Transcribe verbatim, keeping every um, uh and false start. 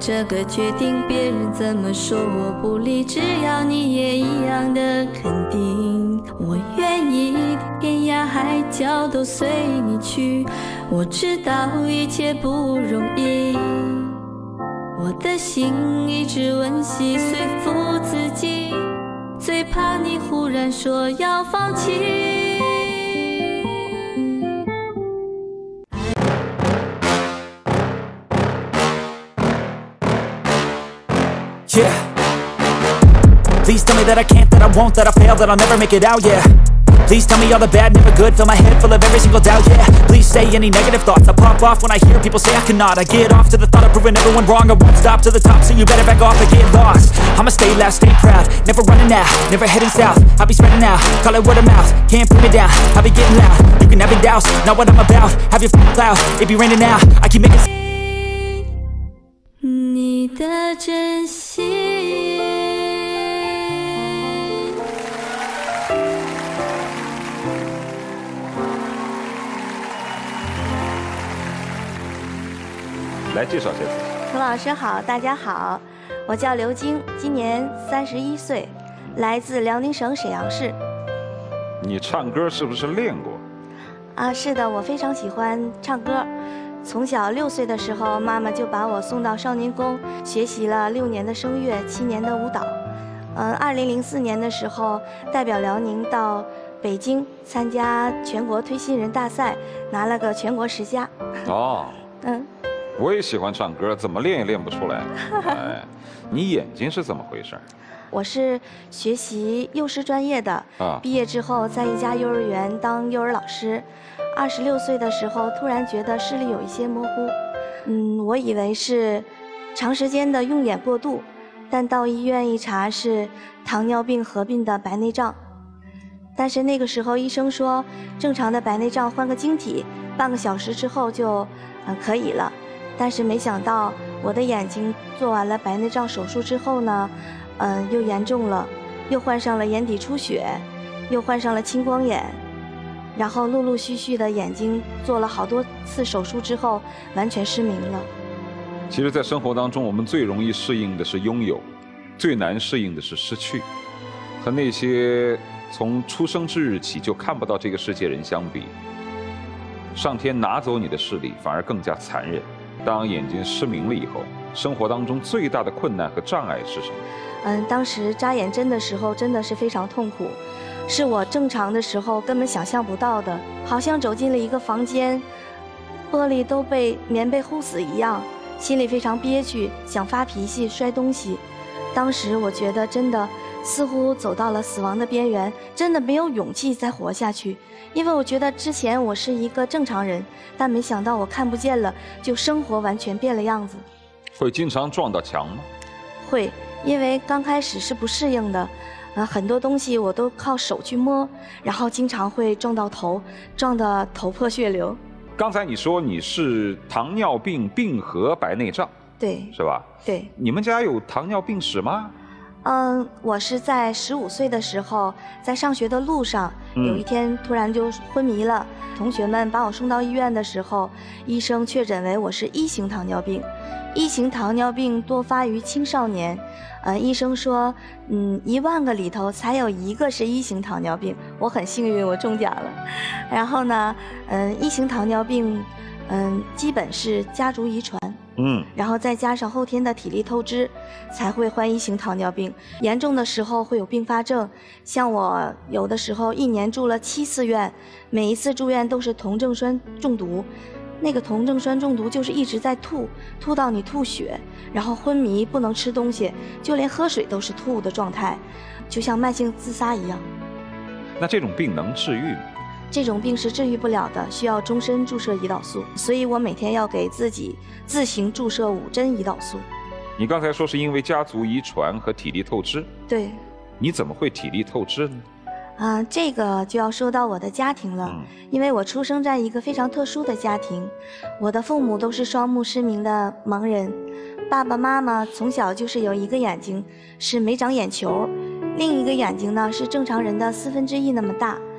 这个决定，别人怎么说我不理，只要你也一样的肯定，我愿意天涯海角都随你去。我知道一切不容易，我的心一直温习，说服自己，最怕你忽然说要放弃。 Yeah. Please tell me that I can't, that I won't, that I fail, that I'll never make it out, yeah. Please tell me all the bad, never good, fill my head full of every single doubt, yeah. Please say any negative thoughts, I pop off when I hear people say I cannot. I get off to the thought of proving everyone wrong, I won't stop to the top, so you better back off and get lost. I'ma stay loud, stay proud, never running out, never heading south. I'll be spreading out, call it word of mouth, can't put me down, I'll be getting loud. You can have your doubts, not what I'm about, have your f***ing cloud, it be raining now, I keep making 你的真心。 来介绍一下自己。 涂老师好，大家好，我叫刘晶，今年三十一岁，来自辽宁省沈阳市。 你唱歌是不是练过？ 啊，是的，我非常喜欢唱歌。从小六岁的时候，妈妈就把我送到少年宫学习了六年的声乐，七年的舞蹈。嗯，二零零四年的时候，代表辽宁到北京参加全国推新人大赛，拿了个全国十佳。 哦， 嗯， 我也喜欢唱歌，怎么练也练不出来。哎，你眼睛是怎么回事？ 我是学习幼师专业的， 啊， 毕业之后在一家幼儿园当幼儿老师。二十六岁的时候，突然觉得视力有一些模糊，嗯，我以为是长时间的用眼过度，但到医院一查是糖尿病合并的白内障。但是那个时候医生说，正常的白内障换个晶体，半个小时之后就呃可以了。但是没想到我的眼睛做完了白内障手术之后呢，嗯、呃，又严重了，又患上了眼底出血，又患上了青光眼。然后陆陆续续的眼睛做了好多次手术之后，完全失明了。 其实，在生活当中，我们最容易适应的是拥有，最难适应的是失去。和那些从出生之日起就看不到这个世界人相比，上天拿走你的视力，反而更加残忍。当眼睛失明了以后，生活当中最大的困难和障碍是什么？ 嗯，当时扎眼针的时候真的是非常痛苦。是我正常的时候根本想象不到的，好像走进了一个房间，玻璃都被棉被糊死一样，心里非常憋屈，想发脾气摔东西。当时我觉得真的似乎走到了死亡的边缘，真的没有勇气再活下去。因为我觉得之前我是一个正常人，但没想到我看不见了，就生活完全变了样子。 会经常撞到墙吗？ 会，因为刚开始是不适应的。呃，很多东西我都靠手去摸，然后经常会撞到头，撞得头破血流。 刚才你说你是糖尿病并合白内障， 对， 是吧？ 对。 你们家有糖尿病史吗？ 嗯，我是在十五岁的时候，在上学的路上， 嗯、 有一天突然就昏迷了。同学们把我送到医院的时候，医生确诊为我是一型糖尿病。一型糖尿病多发于青少年，呃，医生说，嗯，一万个里头才有一个是一型糖尿病。我很幸运，我中奖了。然后呢，嗯，一型糖尿病，嗯，基本是家族遗传，嗯，然后再加上后天的体力透支，才会患一型糖尿病。严重的时候会有并发症，像我有的时候一年住了七次院，每一次住院都是酮症酸中毒。那个酮症酸中毒就是一直在吐，吐到你吐血，然后昏迷，不能吃东西，就连喝水都是吐的状态，就像慢性自杀一样。 那这种病能治愈吗？ 这种病是治愈不了的，需要终身注射胰岛素，所以我每天要给自己自行注射五针胰岛素。 你刚才说是因为家族遗传和体力透支？ 对。 你怎么会体力透支呢？ 啊、呃，这个就要说到我的家庭了，嗯、因为我出生在一个非常特殊的家庭，我的父母都是双目失明的盲人，爸爸妈妈从小就是有一个眼睛是没长眼球，另一个眼睛呢是正常人的四分之一那么大。